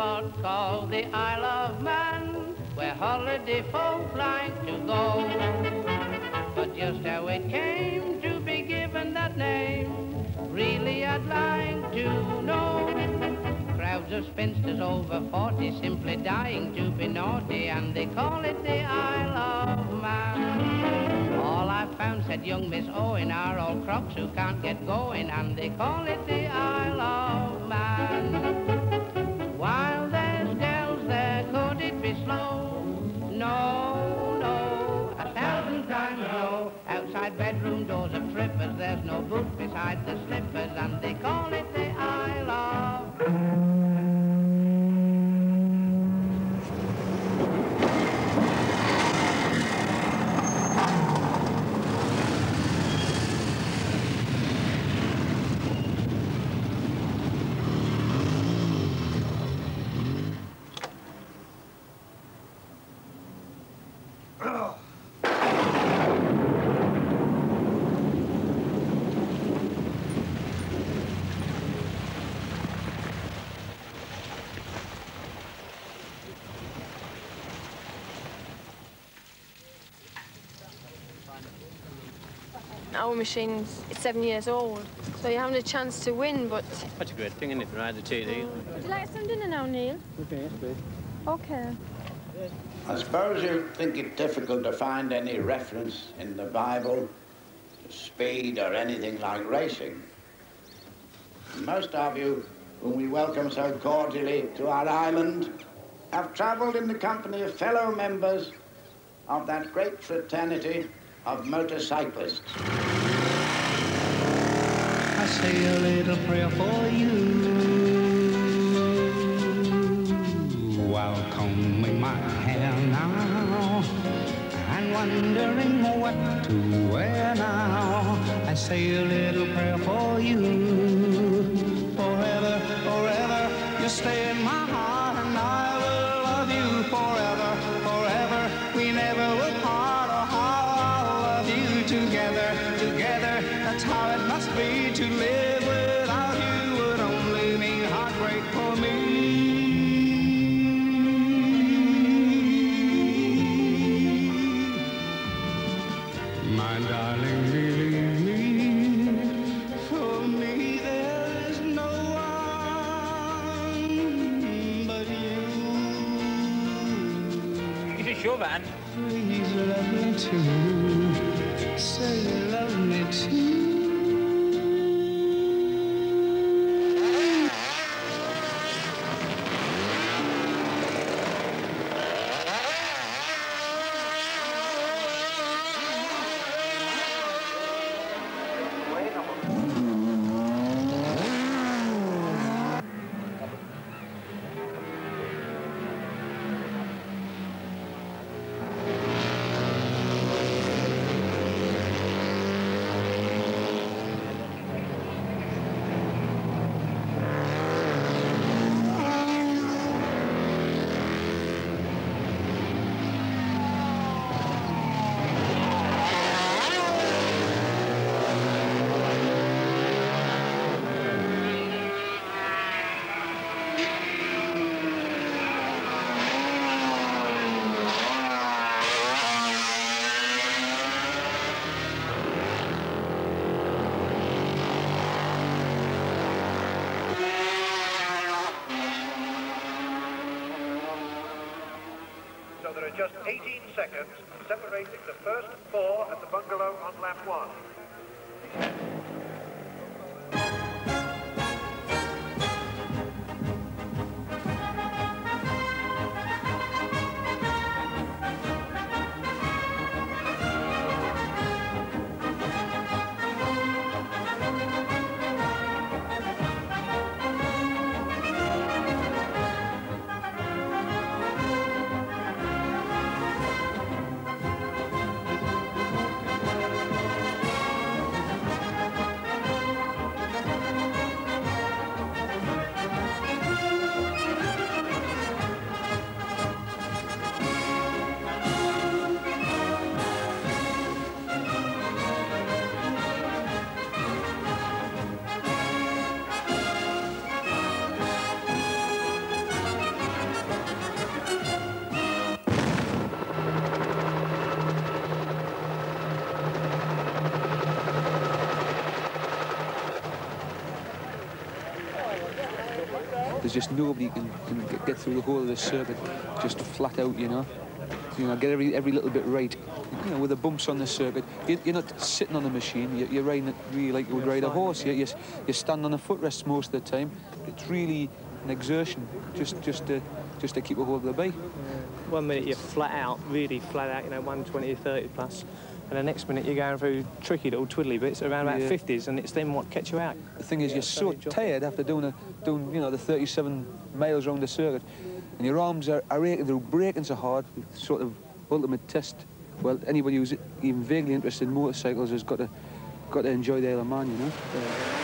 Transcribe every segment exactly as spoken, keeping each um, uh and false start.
spot called the Isle of Man, where holiday folk like to go. But just how it came to be given that name, really I'd like to know. Crowds of spinsters over forty simply dying to be naughty, and they call it the Isle of Man. All I've found, said young Miss Owen, are all crocs who can't get going, and they call it the Isle of Man. While there's girls there, could it be slow? No, no, a thousand times no. Outside bedroom doors of trippers, there's no boot beside the slippers, and they call it the Isle of Man. Our machine's it's seven years old, so you're having a chance to win, but... That's a great thing, isn't it, to ride the T D? Would you like some dinner now, Neil? Okay, that's great. Okay. I suppose you think it difficult to find any reference in the Bible to speed or anything like racing. Most of you, whom we welcome so cordially to our island, have travelled in the company of fellow members of that great fraternity of motorcyclists. I say a little prayer for you while combing my hair now and wondering what to wear now. I say a little prayer for you. Forever, forever, you stay in my heart, and I will love you forever, forever. We never will part, or how I'll love you together, together. That's how it must be. To live without you would only mean heartbreak for me. My darling, believe me, for me there's no one but you. You should show that. Please love me too. Say you love me too. So there are just eighteen seconds separating the first four at the bungalow on lap one. there's just nobody can, can get, get through the whole of the circuit, just flat out, you know. You know, get every every little bit right. You know, with the bumps on the circuit, you, you're not sitting on the machine. You're, you're riding it really like you would ride a horse. You, you, you stand on the footrests most of the time. It's really an exertion just just to just to keep a hold of the bike. One minute you're flat out, really flat out, you know, one twenty, thirty plus, and the next minute you're going through tricky little twiddly bits around about yeah. fifties, and it's them what catch you out. The thing is, yeah, you're so tired after doing a, doing you know the thirty-seven miles around the circuit, and your arms are, are aching, they're breaking so hard. Sort of ultimate test. Well, anybody who's even vaguely interested in motorcycles has got to got to enjoy the Isle of Man, you know. Yeah.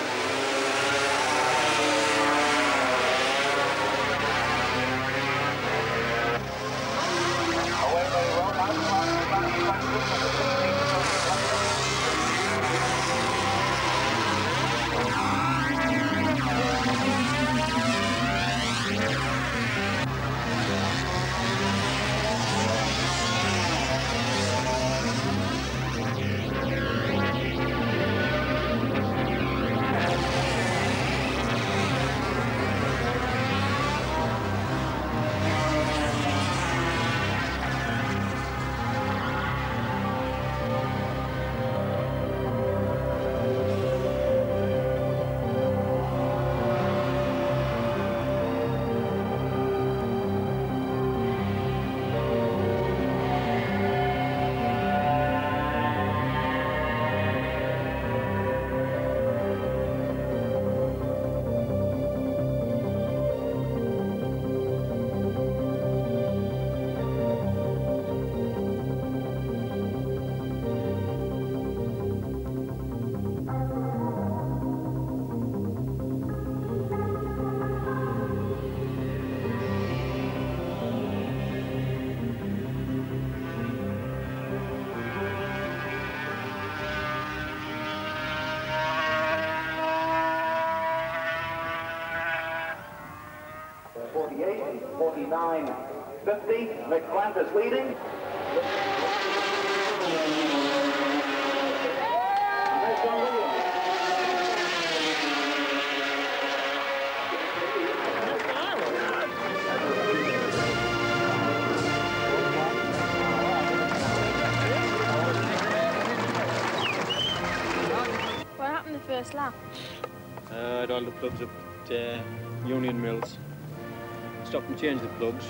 forty-eight, forty-nine, fifty, McPlant is leading. What happened the first lap? Uh, I had all the plugs up at uh, Union Mills. Stopped and changed the plugs,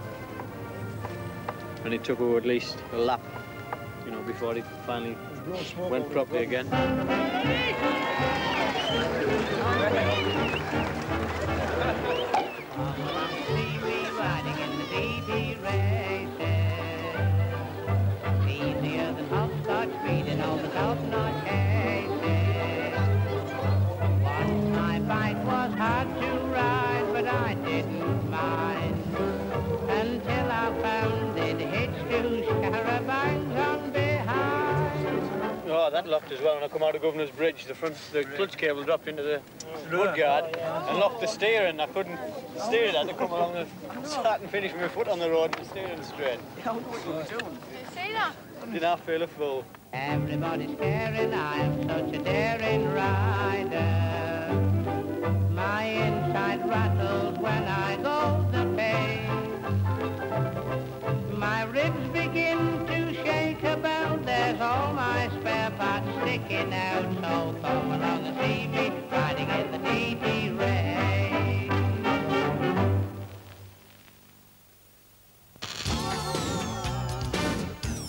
and it took over at least a lap, you know, before it finally went properly again. Riding in the D B races, easier than hopscotch feeding over top-notch cases. Once my bike was hard to ride, but I didn't mind until I found it hitched to charabancs on behind. Oh, that locked as well. When I come out of Governor's Bridge, the front, the clutch cable dropped into the mudguard and locked the steering. I couldn't steer it. I had to come along and start and finish with my foot on the road and steering straight. Did you see that? Did I feel a fool? Everybody's staring, I am such a daring rider. My inside rattles when I go the pace. My ribs begin to shake about, there's all my spare parts sticking out. So come along and see me riding in the D D race.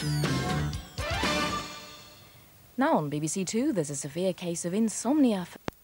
Now on B B C Two, there's a severe case of insomnia.